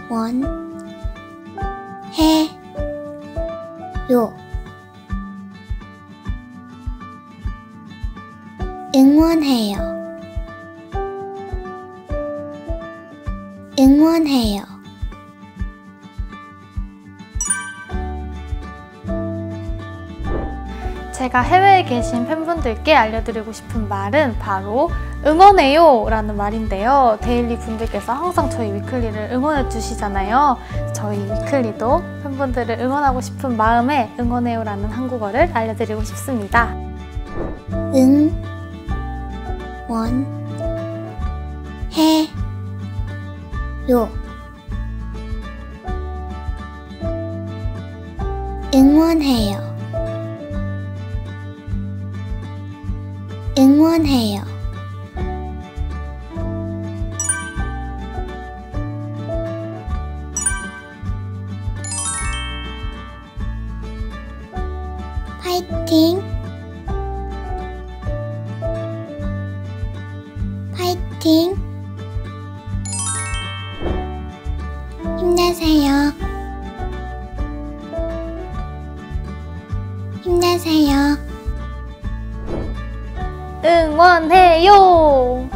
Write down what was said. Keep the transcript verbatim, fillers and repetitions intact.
원, 해, 요. 응원해요. 응원해요. 제가 해외에 계신 팬분들께 알려드리고 싶은 말은 바로 응원해요 라는 말인데요. 데일리 분들께서 항상 저희 위클리를 응원해 주시잖아요. 저희 위클리도 팬분들을 응원하고 싶은 마음에 응원해요 라는 한국어를 알려드리고 싶습니다. 응, 원, 해, 요. 응원해요. 응원해요. 파이팅! 파이팅! 힘내세요. 힘내세요. 응원해요!